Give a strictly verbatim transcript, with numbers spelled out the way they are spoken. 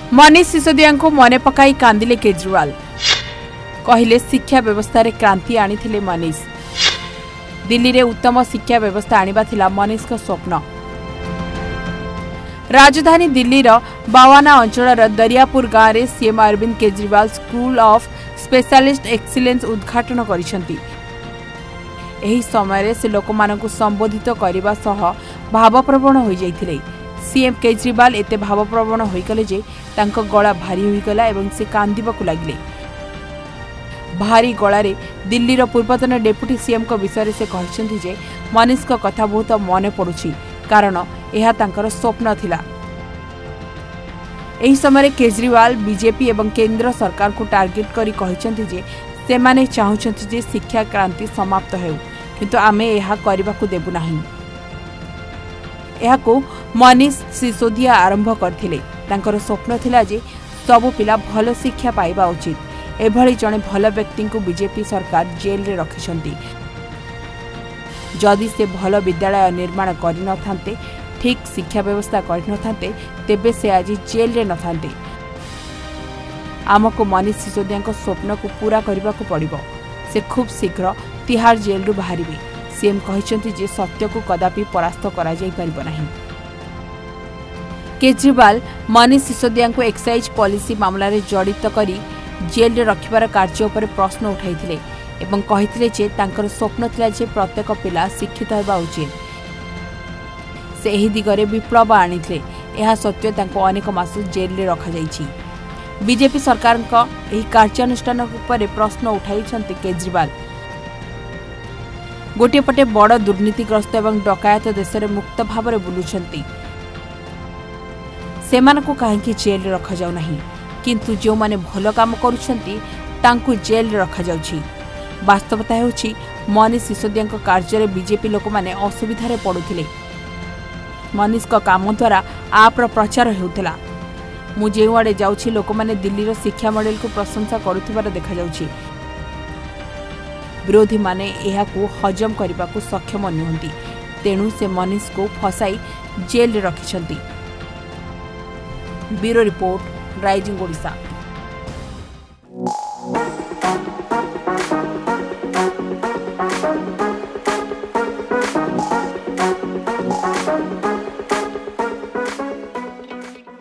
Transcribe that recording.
मनीष सिसोदिया को मने पकाई कांदिले केजरीवाल कहले शिक्षा व्यवस्था रे क्रांति आनी मनीष। दिल्ली रे उत्तम शिक्षा व्यवस्था आनिबा थिला मनीष का स्वप्न। राजधानी दिल्ली रो बावाना अंचल दरियापुर गाँव में CM Arvind Kejriwal school of specialist excellence उद्घाटन करिसेंती। एही समय से लोकमानंकु संबोधित करने सह भावप्रवण हो जाइथिले। सीएम केजरीवाल एते भावप्रवण होइकले जे तांको गला भारी होइगला एवं से कांदिबाकु लागिले। भारी गलारे दिल्ली रो पूर्वतन डेप्यूटी सीएम को विषय से कहछन्ती जे मनीष को कथा बहुत मने पड़ुछि कारण यह तांकर स्वप्न थिला। एही समय केजरीवाल बीजेपी एवं केंद्र सरकार को टार्गेट करी कहछन्ती जे से माने चाहुछन्ती जे शिक्षा क्रांति समाप्त हेउ किंतु आमे यह करबाकू देबु नाही। यहाकू मनीष सिसोदिया आरंभ करथिले। तांकर स्वप्न थिला जे सबु पिला भल शिक्षा पाइबा उचित। एभली जने भल व्यक्ति को बीजेपी सरकार जेल रे रखिसंती। जदि से भल विद्यालय निर्माण करि न थांते, ठीक शिक्षा व्यवस्था करि न थांते, तेबे से आज जेल रे न थांते। आमको मनीष सिसोदिया को स्वप्न को पूरा करबा को पड़िबो। से खूब शीघ्र तिहाड़ जेल रु बाहरिबे। सीएम कहिसंती जे सत्य को कदापि परास्त करा जाई परिबो नाही। केजरीवाल मनीष सिसोदिया को एक्साइज पॉलिसी मामला रे जड़ित करी जेल रे रखिबार कार्य पर प्रश्न उठाइथिले एवं कहिथिले जे तांकर स्वप्न थिला जे प्रत्येक पिला शिक्षित हेबा उचित। से एही दिगरे विप्लव आनिथिले। एहा सत्य तांको अनेक मास जेल रे रखा जाइछि। बीजेपी सरकार का एही कार्यानुष्ठान पर प्रश्न उठाइछन्ते केजरीवाल। गोटे पटे बड़ दुर्नीतिग्रस्त एवं डकायत देश में मुक्त भाव में बुलुछन्ति। सेमानकु काहेकि जेल रे रखा जाउ नाही किंतु जो माने भलो काम करूछन्ति तांकु जेल रे रखा जाउछि। वास्तवता हेउछि मनीष सिसोदिया कार्य रे बीजेपी लोक माने असुविधा रे पडुथिले। मनीष का काम द्वारा आप रो प्रचार हेउथला। मु जेउआडे जाउछि लोक माने दिल्ली रो शिक्षा मॉडल को प्रशंसा करुथिबार देखा जाउछि। विरोधी माने एहाकू हजम करने सक्षम नुहंती। तेणु से मनीष को फसाई जेल रे रखिछन्ति। Bureau report, rising Odisha.